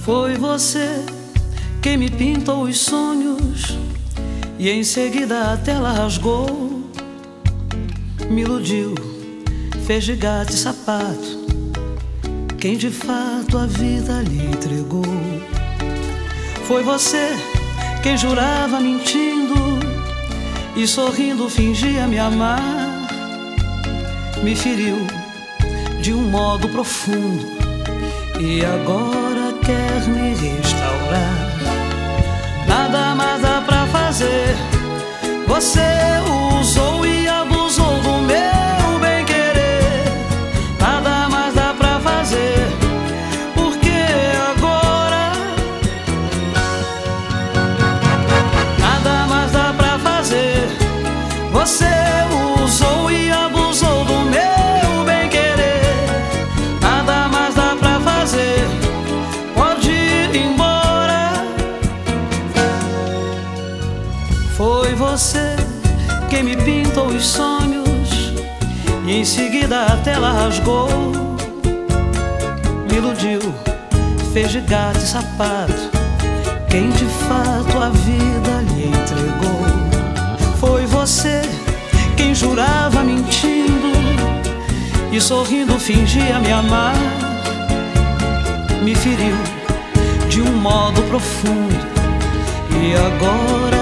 Foi você quem me pintou os sonhos e em seguida a tela rasgou. Me iludiu, fez de gato e sapato quem de fato a vida lhe entregou. Foi você quem jurava mentindo e sorrindo fingia me amar. Me feriu de um modo profundo e agora quer me restaurar. Nada mais dá pra fazer, você usou e abusou do meu bem-querer. Nada mais dá pra fazer, porque agora nada mais dá pra fazer, você usou e abusou do meu bem-querer. Nada mais dá pra fazer, pode ir embora. Foi você quem me pintou os sonhos e em seguida a tela rasgou. Me iludiu, fez de gato e sapato quem de fato a vida lhe entregou. Foi você quem jurava mentindo e sorrindo fingia me amar. Me feriu de um modo profundo e agora